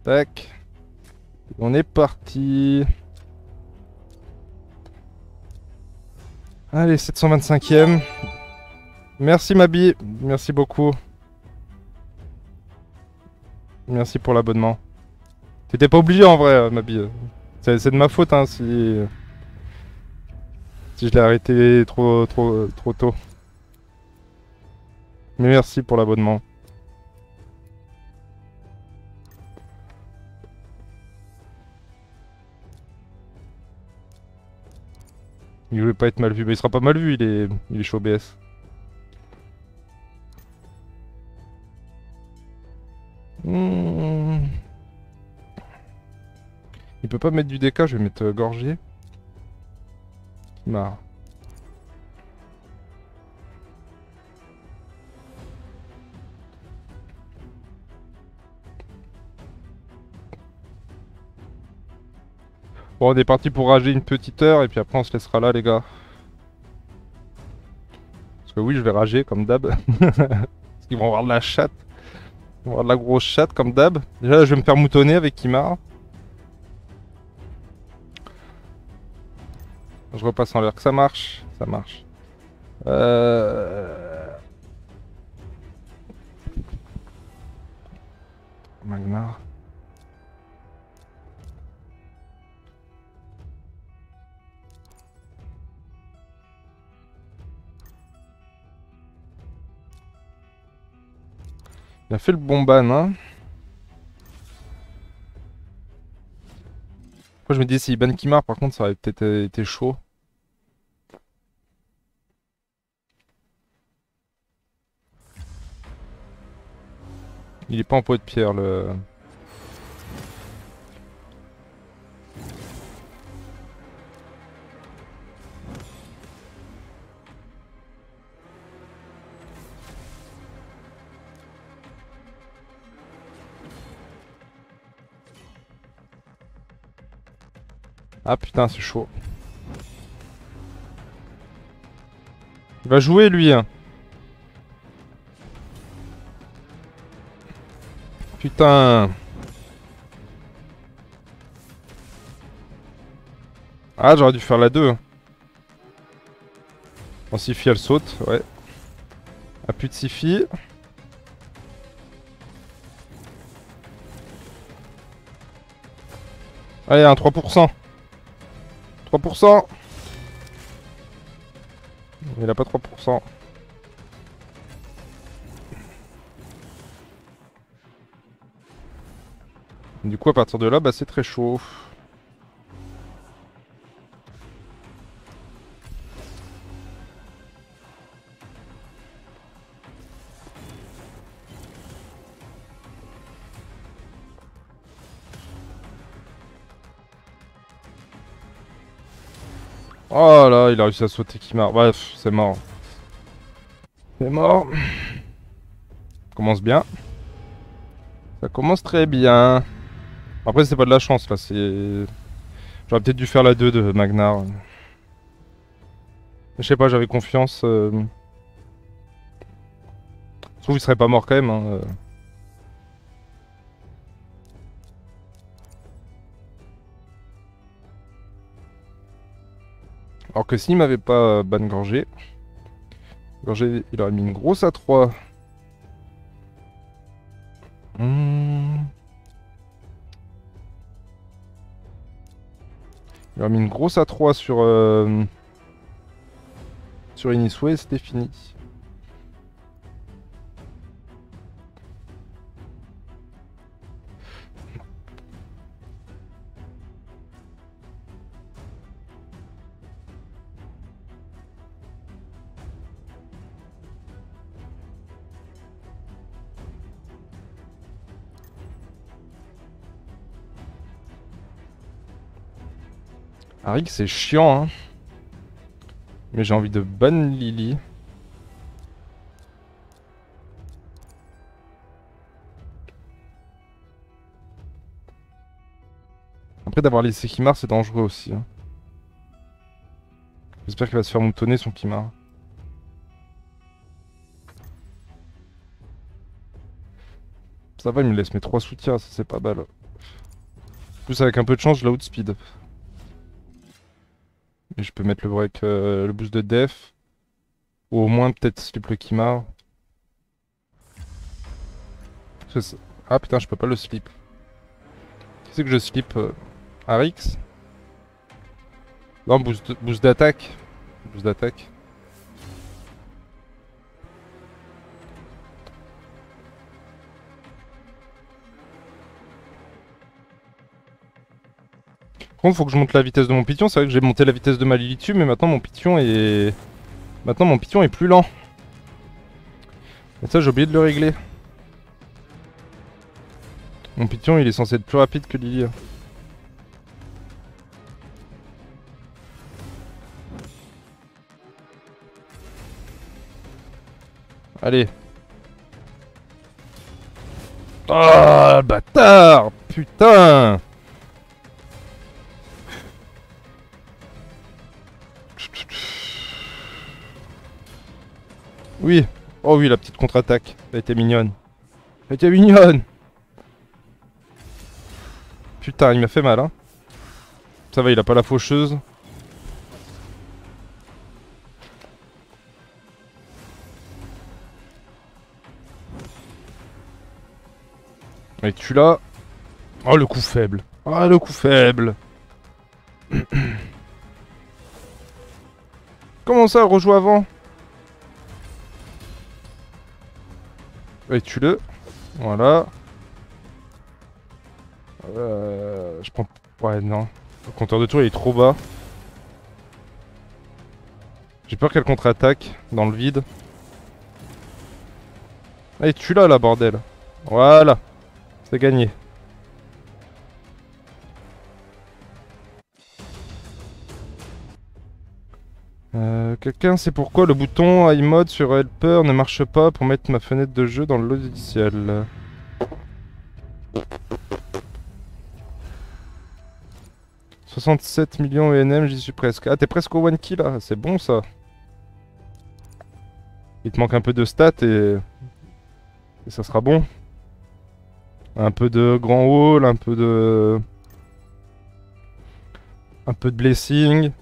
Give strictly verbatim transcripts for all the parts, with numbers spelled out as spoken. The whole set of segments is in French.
Tac. On est parti. Allez, sept cent vingt-cinquième. Merci Mabi, merci beaucoup. Merci pour l'abonnement. T'étais pas obligé en vrai, Mabi. C'est c'est de ma faute hein, si... si je l'ai arrêté trop, trop, trop tôt. Mais merci pour l'abonnement. Il voulait pas être mal vu, mais il sera pas mal vu, il est, il est chaud O B S. Mmh. Il peut pas mettre du D K, je vais mettre euh, Gorgier. Marre. Bon, on est parti pour rager une petite heure et puis après on se laissera là, les gars. Parce que oui, je vais rager comme d'hab. Parce qu'ils vont avoir de la chatte. Ils vont avoir de la grosse chatte comme d'hab. Déjà, là, je vais me faire moutonner avec Kimar. Je repasse en l'air. Que ça marche. Ça marche. Euh... Magnar. Il a fait le bon ban, hein. Après, je me dis, si ban Kimar, par contre, ça aurait peut-être été chaud. Il est pas en pot de pierre, le... Ah putain, c'est chaud. Il va jouer, lui, hein. Putain. Ah, j'aurais dû faire la deux. Bon, Sifi, elle saute, ouais. Ah, plus de Sifi. Allez, un trois pour cent. trois pour cent. Il a pas trois pour cent. Du coup, à partir de là, bah, c'est très chaud. Oh là, il a réussi à sauter Kimar. Bref, c'est mort. C'est mort. Ça commence bien. Ça commence très bien. Après, c'est pas de la chance, là. C'est... J'aurais peut-être dû faire la deux de Magnar. Je sais pas, j'avais confiance. Euh... Je trouve qu'il serait pas mort quand même. Hein. euh. Alors que s'il m'avait pas euh, ban Gorgé, Gorgé, il aurait mis une grosse A trois. Mmh. Il aurait mis une grosse A trois sur... Euh... Sur Inisway, c'était fini. Arik, c'est chiant, hein. Mais j'ai envie de ban Lily. Après, d'avoir laissé Kimar, c'est dangereux aussi. Hein. J'espère qu'il va se faire moutonner son Kimar. Ça va, il me laisse mes trois soutiens, ça c'est pas mal. En plus avec un peu de chance je la outspeed. Et je peux mettre le break, euh, le boost de def. Ou au moins peut-être slip le Kimar. Ah putain je peux pas le slip. Qui c'est que je slip euh, Arix? Non, boost, boost d'attaque. Boost d'attaque. Par contre, faut que je monte la vitesse de mon Python. C'est vrai que j'ai monté la vitesse de ma Lilitu, mais maintenant mon Python est... Maintenant mon Python est plus lent. Et ça, j'ai oublié de le régler. Mon Python, il est censé être plus rapide que Lily. Allez. Ah, bâtard! Putain! Oui. Oh oui, la petite contre-attaque. Elle était mignonne. Elle était mignonne! Putain, il m'a fait mal, hein. Ça va, il a pas la faucheuse. Et tu l'as. Oh, le coup faible. Oh, le coup faible. Comment ça, rejoue avant? Et tu le. Voilà. Euh, je prends... Ouais, non. Le compteur de tour, il est trop bas. J'ai peur qu'elle contre-attaque dans le vide. Allez, tu l'as, là, bordel. Voilà. C'est gagné. Euh, Quelqu'un sait pourquoi le bouton iMode sur Helper ne marche pas pour mettre ma fenêtre de jeu dans le logiciel. soixante-sept millions E N M, j'y suis presque. Ah, t'es presque au one kill là, c'est bon ça. Il te manque un peu de stats et... et ça sera bon. Un peu de grand wall, un peu de... Un peu de blessing.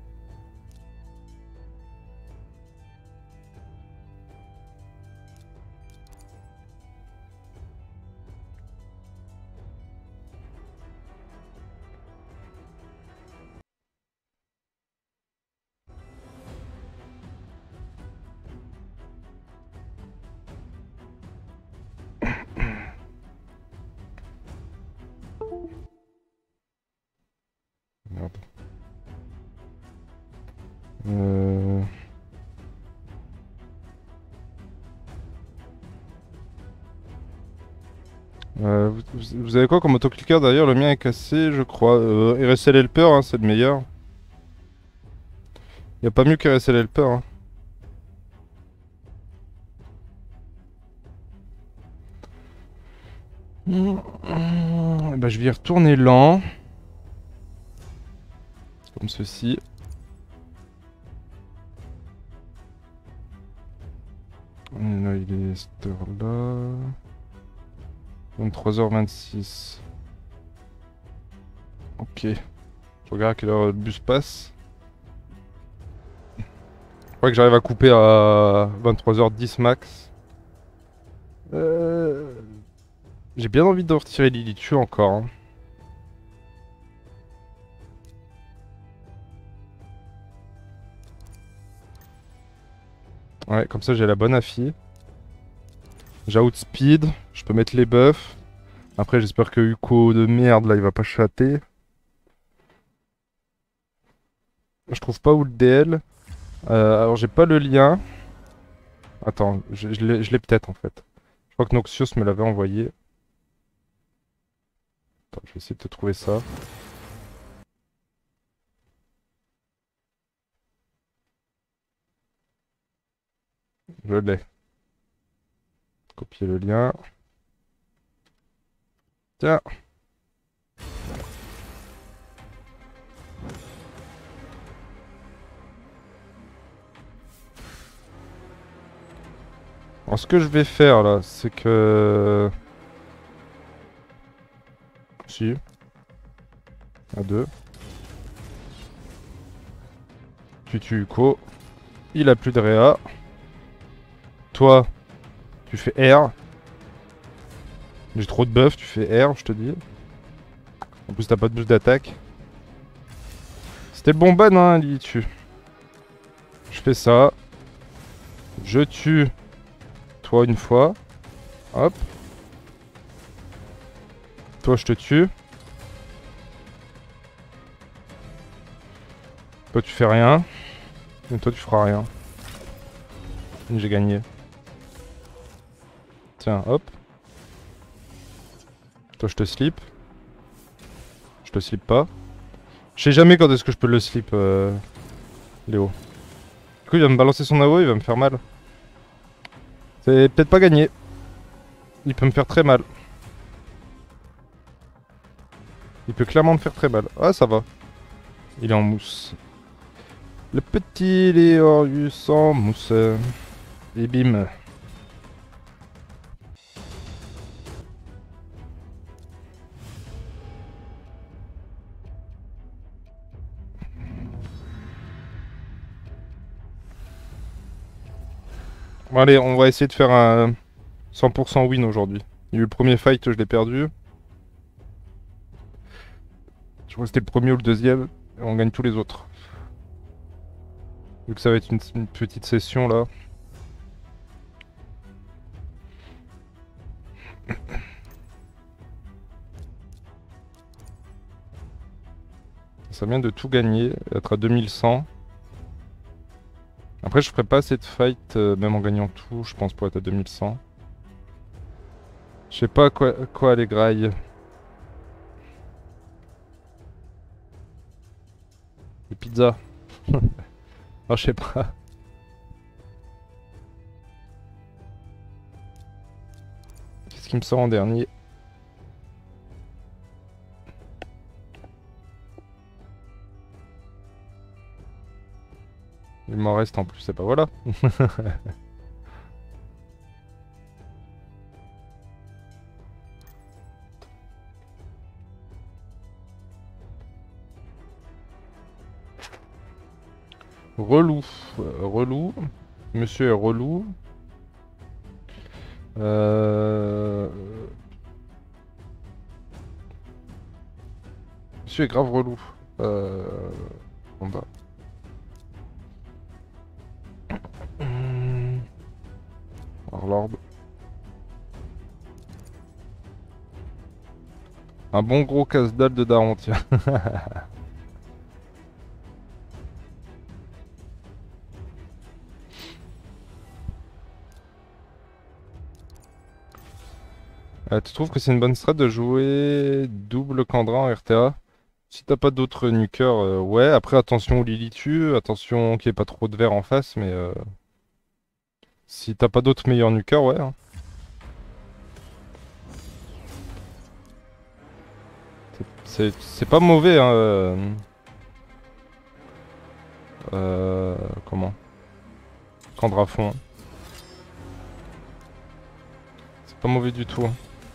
Merde. Euh... Euh, vous, vous- vous avez quoi comme autoclicker d'ailleurs? Le mien est cassé, je crois. Euh, R S L Helper, hein, c'est le meilleur. Y a pas mieux que R S L Helper. Hein. Bah, je vais y retourner lent. Comme ceci. Et là, il est cette heure-là. vingt-trois heures vingt-six. Ok. Je regarde à quelle heure le bus passe. Je crois que j'arrive à couper à vingt-trois heures dix max. Euh... J'ai bien envie de retirer Lilitu encore. Hein. Ouais, comme ça j'ai la bonne affi. J'ai outspeed, je peux mettre les buffs. Après j'espère que Uko de merde là il va pas chatter. Je trouve pas où le D L. Euh, alors j'ai pas le lien. Attends, je, je l'ai peut-être en fait. Je crois que Noxious me l'avait envoyé. Attends, je vais essayer de te trouver ça. Je l'ai. Copier le lien. Tiens. Alors ce que je vais faire là, c'est que... Si. À deux. Tu tues Uko. Il a plus de réa. Toi, tu fais R. J'ai trop de buff, tu fais R, je te dis. En plus, t'as pas de boost d'attaque. C'était le bon ban, hein, il tue. Je fais ça. Je tue toi une fois. Hop. Toi, je te tue. Toi, tu fais rien. Et toi, tu feras rien. J'ai gagné. Tiens, hop. Toi, je te slip. Je te slip pas. Je sais jamais quand est-ce que je peux le slip, euh, Léo. Du coup, il va me balancer son A O E, il va me faire mal. C'est peut-être pas gagné. Il peut me faire très mal. Il peut clairement me faire très mal. Ah, ça va. Il est en mousse. Le petit Léorius en mousse. Et bim. Bon, allez, on va essayer de faire un cent pour cent win aujourd'hui. Il y a eu le premier fight, je l'ai perdu. Je crois que c'était le premier ou le deuxième. Et on gagne tous les autres. Vu que ça va être une, une petite session là. Ça vient de tout gagner, être à deux mille cent. Après, je ferai pas assez de fight, euh, même en gagnant tout, je pense, pour être à deux mille cent. Je sais pas quoi, quoi les grailles. Les pizzas. Non, je sais pas. Qu'est-ce qui me sort en dernier? Il m'en reste en plus, c'est pas voilà. Relou. Euh, relou. Monsieur est relou. Euh... Monsieur est grave relou. Euh... En bas. Hmm. Warlord. Un bon gros casse-dalle de daron, tiens. Euh, tu trouves que c'est une bonne strat de jouer double Kandra en R T A? Si t'as pas d'autres nukers, euh, ouais. Après, attention au Lily tue, attention qu'il n'y ait pas trop de verre en face, mais euh, si t'as pas d'autres meilleurs nukers, ouais. Hein. C'est c'est pas mauvais, hein. Euh, euh, comment? Kandra fond. C'est pas mauvais du tout. Hein.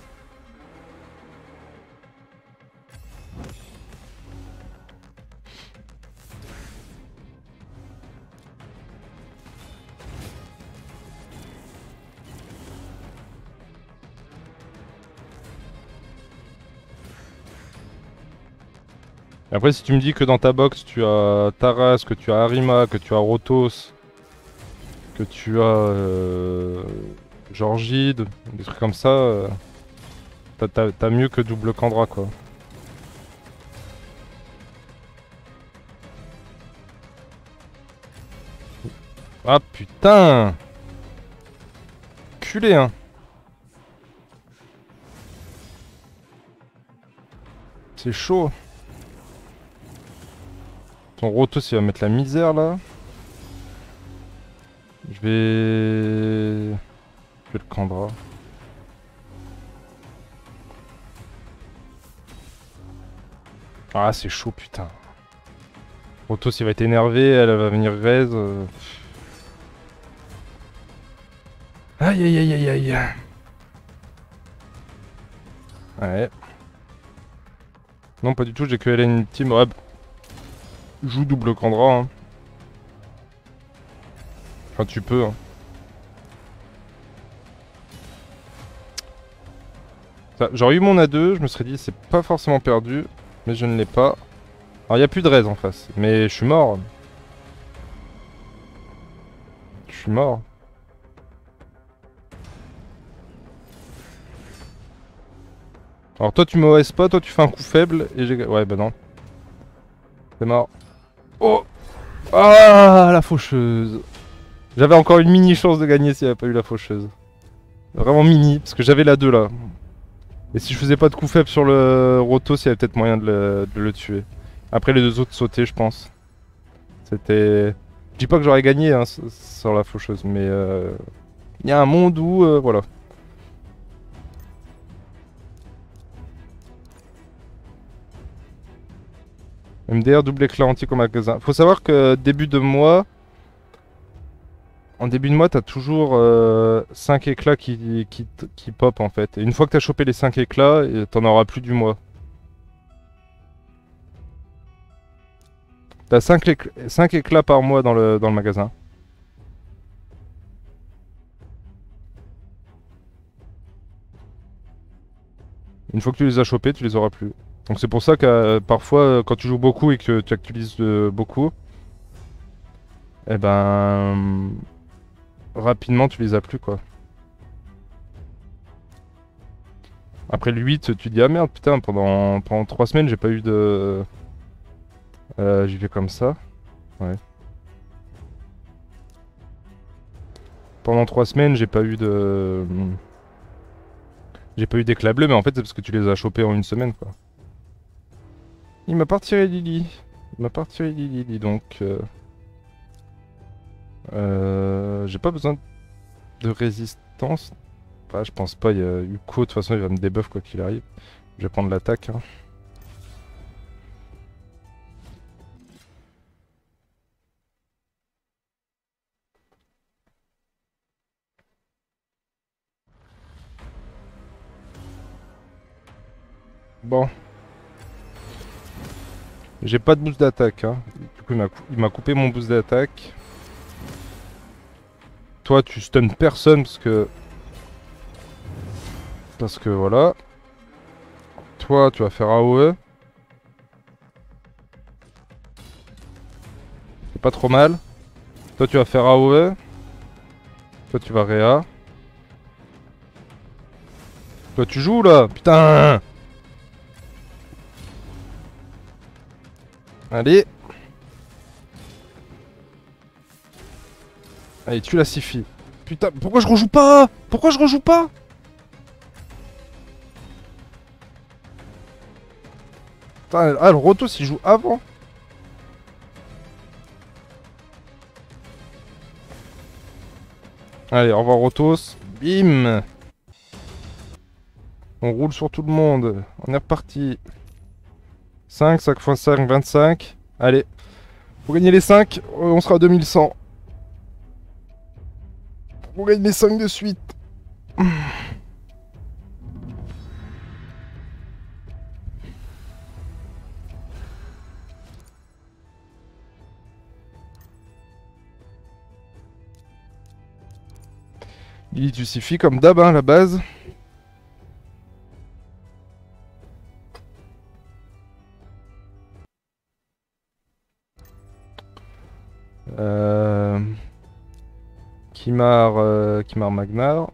Et après, si tu me dis que dans ta box, tu as Taras, que tu as Arima, que tu as Rotos, que tu as euh, Georgide, des trucs comme ça, euh, t'as mieux que double Kandra, quoi. Ah putain! Culé, hein! C'est chaud! Ton Rotos il va mettre la misère là. Je vais... Je vais le Kandra. Ah c'est chaud putain. Rotos il va être énervé, elle va venir raise. Euh... Aïe aïe aïe aïe aïe. Ouais. Non, pas du tout, j'ai que Hélène Ultime. Ouais, joue double Kandra. Hein. Enfin, tu peux. Hein. J'aurais eu mon A deux, je me serais dit c'est pas forcément perdu, mais je ne l'ai pas. Alors il n'y a plus de raise en face, mais je suis mort. Je suis mort. Alors toi tu me O S pas, toi tu fais un coup faible et j'ai... Ouais bah non. C'est mort. Oh. Ah la faucheuse. J'avais encore une mini chance de gagner s'il n'y avait pas eu la faucheuse. Vraiment mini, parce que j'avais la deux là. Et si je faisais pas de coup faible sur le Rotos, il y avait peut-être moyen de le, de le tuer. Après les deux autres sautaient je pense. C'était... Je dis pas que j'aurais gagné hein, sur la faucheuse, mais... Euh... Il y a un monde où... Euh, voilà. M D R double éclat antique au magasin. Faut savoir que début de mois... En début de mois, t'as toujours euh, cinq éclats qui, qui, qui pop en fait. Et une fois que t'as chopé les cinq éclats, t'en auras plus du mois. T'as cinq éclats par mois dans le, dans le magasin. Une fois que tu les as chopés, tu les auras plus. Donc c'est pour ça que euh, parfois, quand tu joues beaucoup et que tu actualises euh, beaucoup, eh ben... rapidement, tu les as plus quoi. Après le huit, tu te dis ah merde putain, pendant, pendant trois semaines j'ai pas eu de... Euh, j'y vais comme ça. Ouais. Pendant trois semaines j'ai pas eu de... J'ai pas eu d'éclat bleu, mais en fait c'est parce que tu les as chopés en une semaine quoi. Il m'a pas retiré Lily. Il m'a pas retiré Lily, dis donc. Euh... Euh... J'ai pas besoin de résistance. Bah, je pense pas, il y a Uko, de toute façon il va me débuff quoi qu'il arrive. Je vais prendre l'attaque. Hein. Bon. J'ai pas de boost d'attaque. Hein. Du coup il m'a coupé mon boost d'attaque. Toi tu stun personne parce que... Parce que voilà. Toi tu vas faire A O E. C'est pas trop mal. Toi tu vas faire A O E. Toi tu vas Réa. Toi tu joues là. Putain. Allez. Allez, tue la Sifi. Putain, pourquoi je rejoue pas? Pourquoi je rejoue pas? Putain, ah, le Rotos il joue avant. Allez, au revoir Rotos. Bim. On roule sur tout le monde. On est reparti. cinq, cinq fois cinq, vingt-cinq. Allez. Pour gagner les cinq, on sera à deux mille cent. Pour gagner les cinq de suite. Il tu suffit comme d'hab, hein, la base. Euh... Kimar, euh... Kimar Magnar.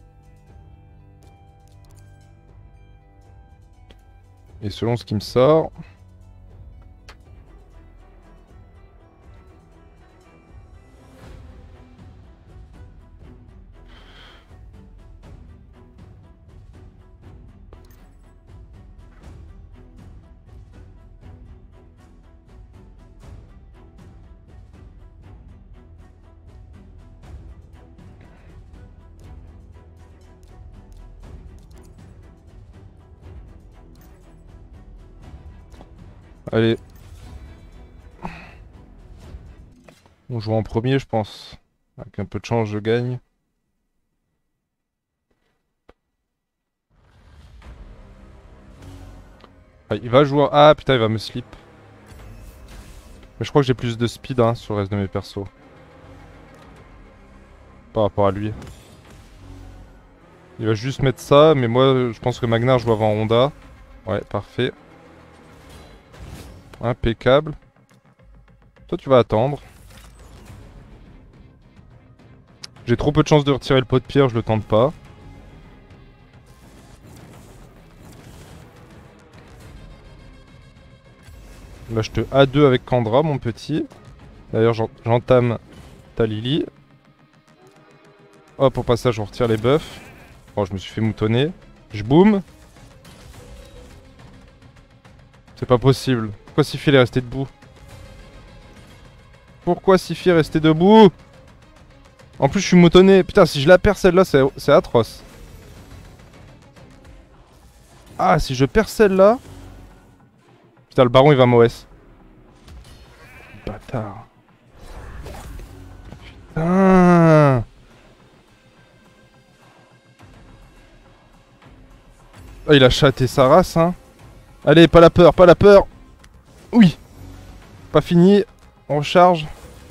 Et selon ce qui me sort... Allez. On joue en premier, je pense. Avec un peu de chance, je gagne. Ah, il va jouer... Ah putain, il va me slip. Mais je crois que j'ai plus de speed hein, sur le reste de mes persos. Par rapport à lui. Il va juste mettre ça, mais moi je pense que Magnar joue avant Honda. Ouais, parfait. Impeccable. Toi tu vas attendre. J'ai trop peu de chance de retirer le pot de pierre, je le tente pas. Là je te A deux avec Kandra mon petit. D'ailleurs j'entame ta Lily. Hop, au passage on retire les buffs. Oh, je me suis fait moutonner. Je boum. C'est pas possible. Pourquoi Siphi est resté debout? Pourquoi Siphi est resté debout? En plus je suis moutonné. Putain, si je la perds celle-là, c'est atroce. Ah, si je perds celle-là... Putain, le baron il va m'O S. Bâtard. Putain. Oh, il a chaté sa race, hein. Allez, pas la peur, pas la peur. Oui. Pas fini. On recharge.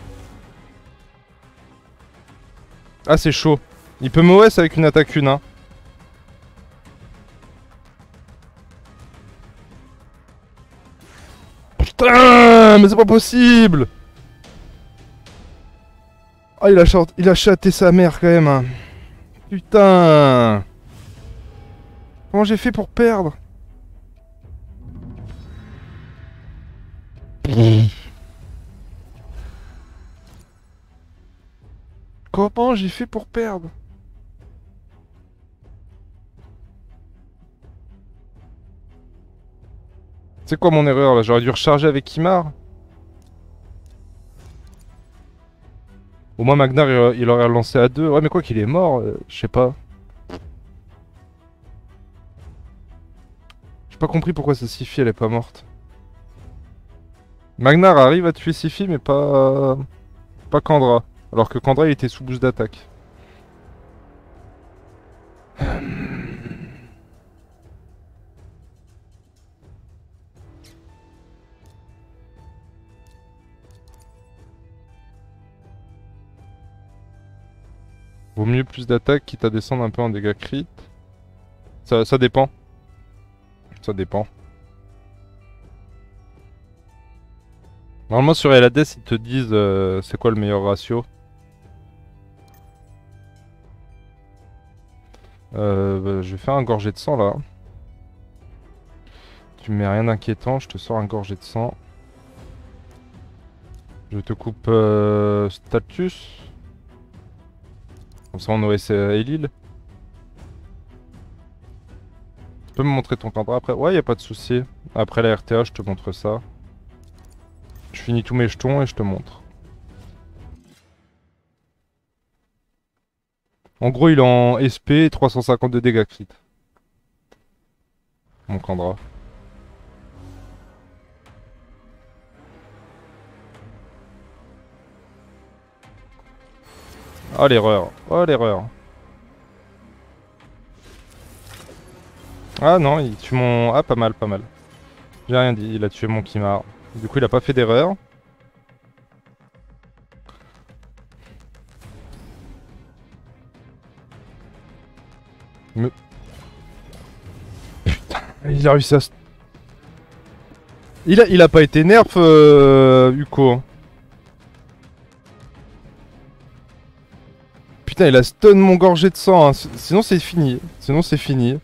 Ah, c'est chaud. Il peut m'O S avec une attaque une, hein. Putain, mais c'est pas possible. Ah, il a, il a chaté sa mère quand même, hein. Putain. Comment j'ai fait pour perdre? Comment j'ai fait pour perdre? C'est quoi mon erreur là? J'aurais dû recharger avec Kimar. Au moins Magnar il, il aurait lancé à deux. Ouais mais quoi qu'il est mort, euh, je sais pas. J'ai pas compris pourquoi sa Siphi elle est pas morte. Magnar arrive à tuer Siphi mais pas... Pas Kandra. Alors que Kandra il était sous boost d'attaque. Vaut mieux plus d'attaque quitte à descendre un peu en dégâts crit. Ça, ça dépend. Ça dépend. Normalement sur Elades ils te disent euh, c'est quoi le meilleur ratio. Euh, bah, je vais faire un gorgé de sang là. Tu me mets rien d'inquiétant, je te sors un gorgé de sang. Je te coupe euh, status. Comme ça on O S euh, Elil. Tu peux me montrer ton Kandra après? Ouais, y a pas de souci. Après la R T A, je te montre ça. Je finis tous mes jetons et je te montre. En gros, il est en S P et trois cent cinquante de dégâts crit. Mon Kandra. Oh l'erreur. Oh l'erreur. Ah non, il tue mon... Ah pas mal, pas mal. J'ai rien dit, il a tué mon Kimar. Du coup il a pas fait d'erreur. Me... Putain, il a réussi à... Il a, il a pas été nerf, euh, Uko. Putain, il a stun mon gorgé de sang. Hein. Sinon c'est fini. Sinon c'est fini.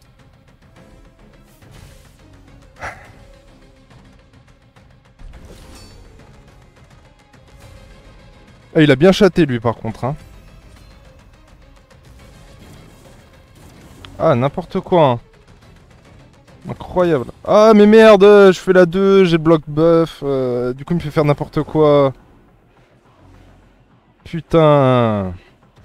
Ah, il a bien chaté lui par contre. Hein. Ah, n'importe quoi. Hein. Incroyable. Ah, mais merde, je fais la deux, j'ai le bloc buff. Euh, du coup, il me fait faire n'importe quoi. Putain.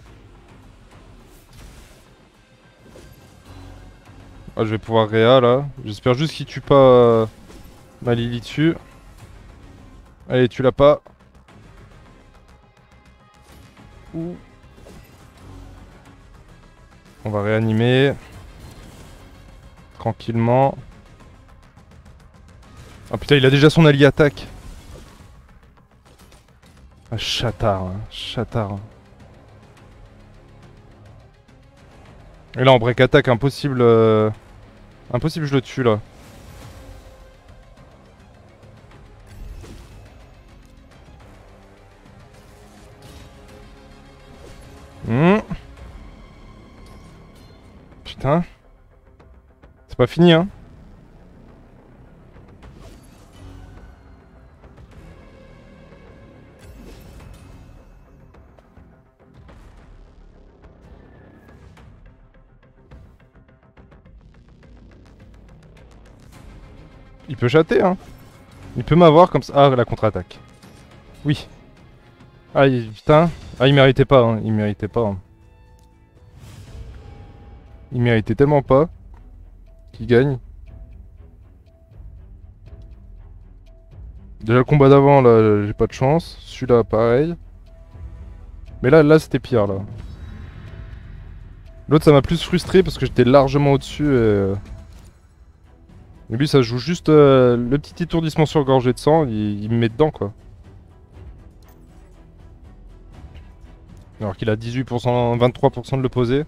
Ah, je vais pouvoir réa là. J'espère juste qu'il tue pas euh, ma Lily dessus. Allez, tu l'as pas. Ouh. On va réanimer. Tranquillement. Oh putain, il a déjà son allié attaque. Ah, chatard, hein, chatard. Et là en break attack, impossible. Euh... Impossible, je le tue là. Mmh. Putain. C'est pas fini, hein. Il peut chatter, hein. Il peut m'avoir comme ça. Ah, la contre-attaque. Oui. Ah, il... putain. Ah, il méritait pas, hein. Il méritait pas. Hein. Il méritait tellement pas qu'il gagne. Déjà le combat d'avant, là, j'ai pas de chance. Celui-là, pareil. Mais là, là, c'était pire, là. L'autre, ça m'a plus frustré parce que j'étais largement au-dessus et... euh, et lui, ça joue juste euh, le petit étourdissement sur gorgée de sang, il, il me met dedans, quoi. Alors qu'il a dix-huit pour cent, vingt-trois pour cent de l'opposé.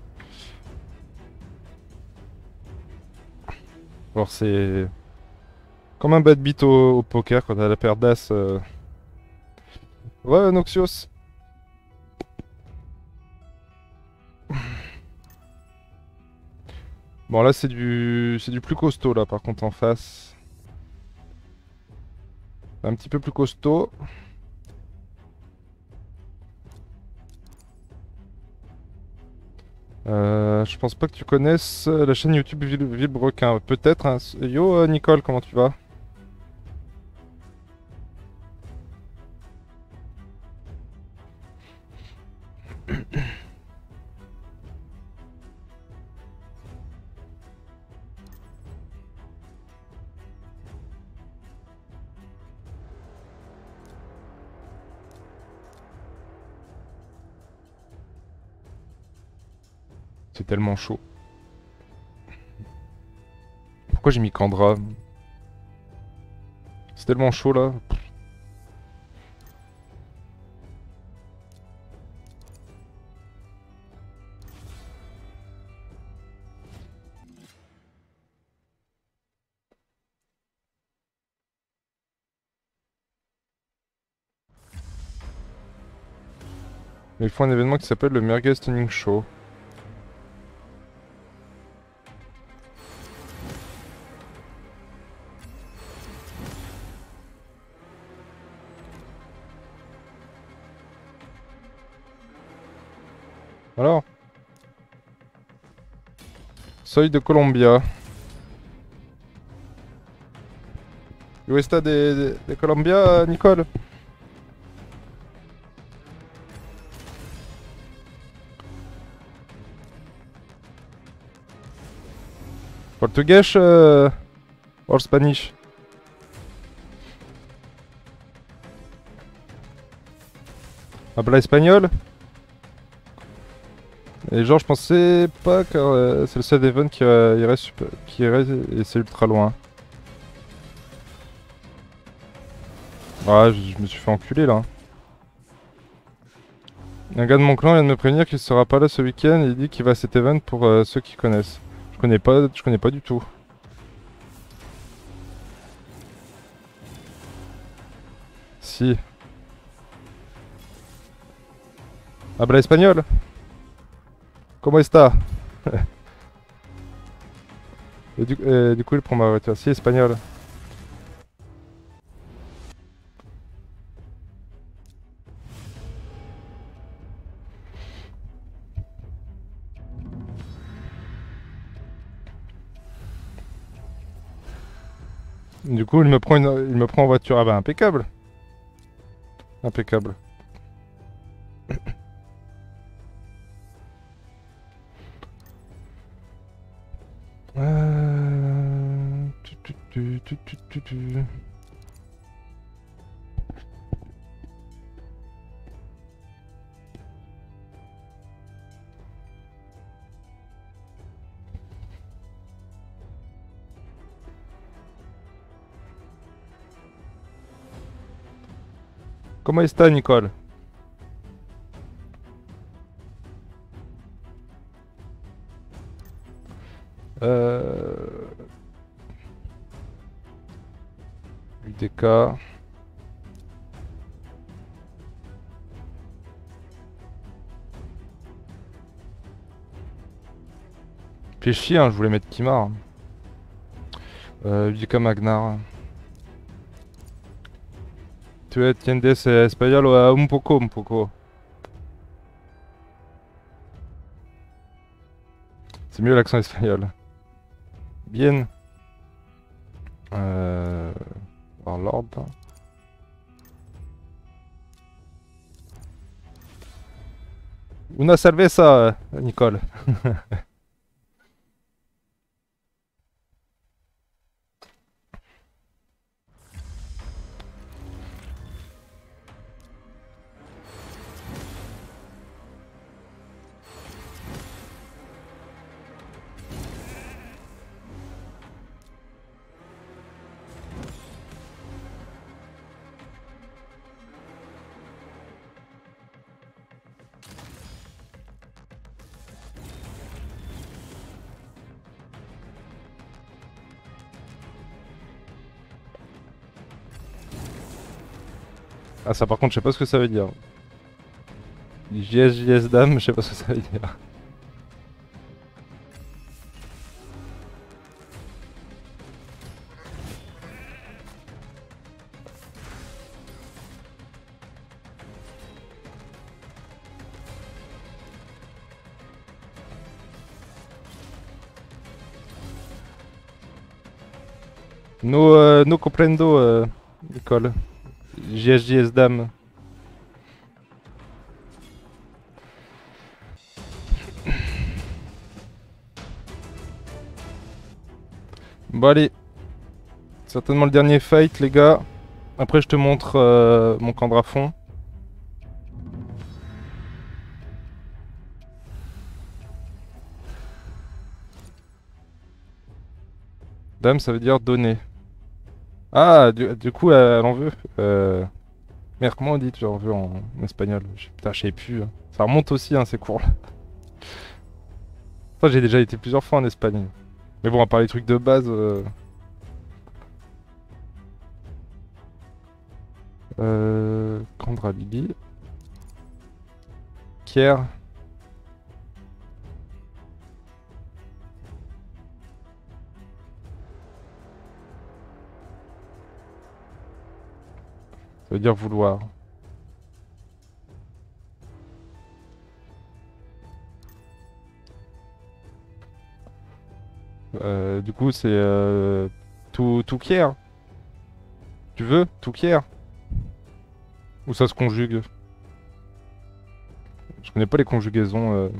Alors c'est... comme un bad beat au, au poker quand t'as la paire d'as. Euh... Ouais, Noxios. Bon là c'est du... c'est du plus costaud là par contre en face. Un petit peu plus costaud. Euh, je pense pas que tu connaisses la chaîne YouTube Villebrequin. Peut-être. Hein. Yo euh, Nicole, comment tu vas? C'est tellement chaud. Pourquoi j'ai mis Kandra? C'est tellement chaud là. Ils font un événement qui s'appelle le Merguez Tuning Show. Alors? Seuil de Colombia. Où est-ce des, des, des Colombia, Nicole? Portugais euh, or Spanish? Habla espagnol? Et genre je pensais pas car euh, c'est le seul event qui euh, irait super, qui irait et c'est ultra loin. Ah je, je me suis fait enculer là. Un gars de mon clan vient de me prévenir qu'il sera pas là ce week-end et il dit qu'il va à cet event pour euh, ceux qui connaissent. Je connais pas, je connais pas du tout. Si. Habla espagnol? Comment está? Et du, et du coup il prend ma voiture. Si, espagnol. Du coup il me prend une, il me prend en voiture. Ah bah impeccable. Impeccable. Euh... tu, tu, tu, tu, tu, tu, tu. Comment est-ce Nicole? Euh... U D K. Fais chier, hein, je voulais mettre Kimar. Euh, U D K Magnar. Tu es tiendes espagnol ou un poco, un poco. C'est mieux l'accent espagnol. Bien. Euh... Warlord. Una cerveza, Nicole. Ah ça par contre je sais pas ce que ça veut dire. J S J S dame, je sais pas ce que ça veut dire. No, euh, no comprendo, euh, Nicole. J S J S dame. Bon allez. Certainement le dernier fight les gars. Après je te montre euh, mon camp drafon. Dame ça veut dire donner. Ah du, du coup elle en veut. Euh... Merde comment on dit tu en veux en, en espagnol? Putain je sais plus. Hein. Ça remonte aussi hein, ces cours là. Enfin, j'ai déjà été plusieurs fois en Espagne. Mais bon à part les trucs de base... Euh... Euh... Kandra Lily. Kier. Ça veut dire vouloir. Euh, du coup c'est euh, tout, tout quier. Tu veux tout quier? Ou ça se conjugue? Je connais pas les conjugaisons. Euh...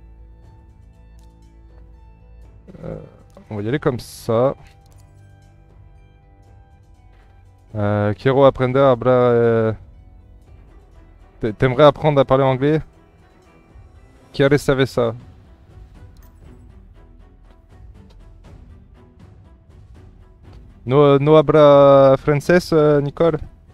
Euh, on va y aller comme ça. Euh, quiero aprender a hablar. Euh... T'aimerais apprendre à parler anglais? Quieres saber ça? No, no habla francés, euh, Nicole?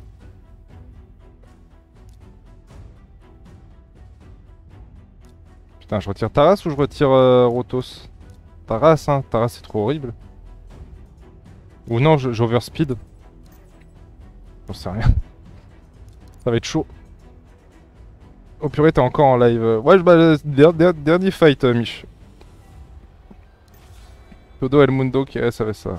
Putain, je retire Taras ou je retire euh, Rotos? Taras, hein, Taras c'est trop horrible. Ou non, j'overspeed. J'en sais rien. Ça va être chaud. Oh purée, t'es encore en live. Ouais, bah, dernier, dernier fight, euh, Mich. Todo el mundo quiere saber ça.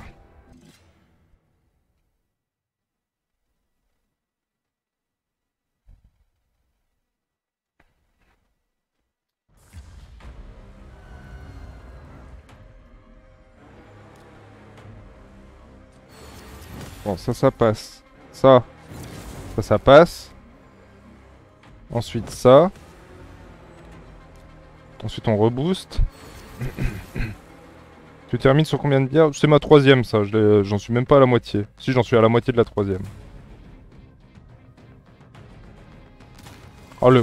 Bon, ça, ça passe. Ça, ça, ça passe. Ensuite, ça. Ensuite, on rebooste. Tu termines sur combien de bières? C'est ma troisième, ça. J'en suis même pas à la moitié. Si, j'en suis à la moitié de la troisième. Oh, le...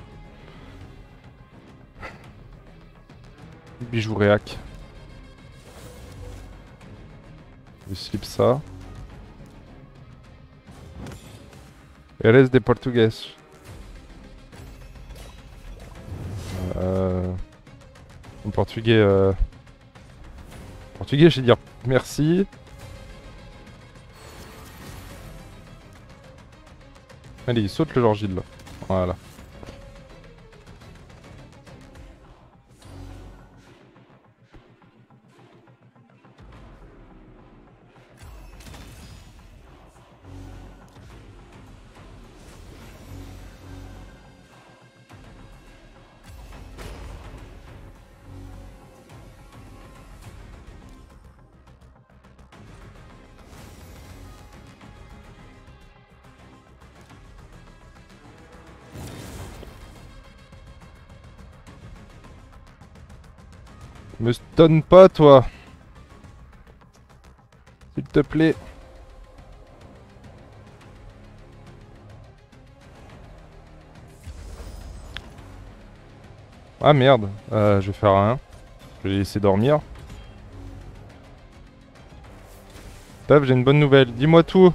Bijou réac. Je slip ça. Eres de portugais. Euh... En portugais... Euh... Portugais, je vais dire merci. Allez, il saute le Lord-Gilles là. Voilà. Me stun pas, toi. S'il te plaît. Ah merde, euh, je vais faire un. Je vais les laisser dormir. Taf, j'ai une bonne nouvelle. Dis-moi tout.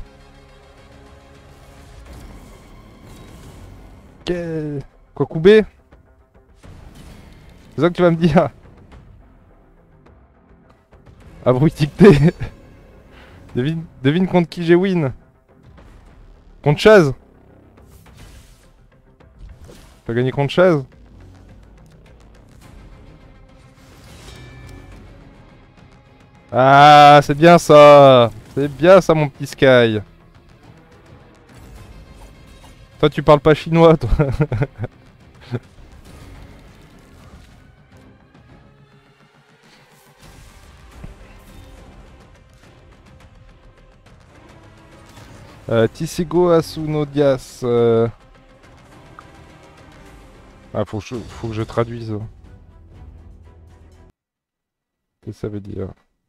Qu'est... Quoi, Koubé? C'est ça que tu vas me dire? Abruticté. devine, devine contre qui j'ai win. Contre Chaz. T'as gagné contre Chaz. Ah, c'est bien ça. C'est bien ça, mon petit Sky. Toi, tu parles pas chinois, toi. euh, Tisigo Asunodias. Euh... Ah, faut que je, faut que je traduise. Qu'est-ce que ça veut dire?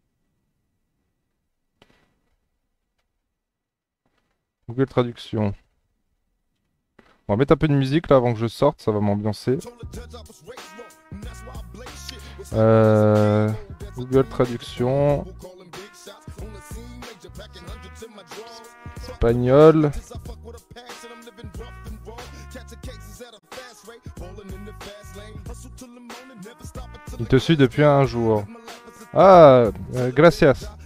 Google Traduction. On va mettre un peu de musique là avant que je sorte, ça va m'ambiancer. Euh, Google Traduction. Espagnol. Il te suit depuis un jour. Ah, euh, gracias.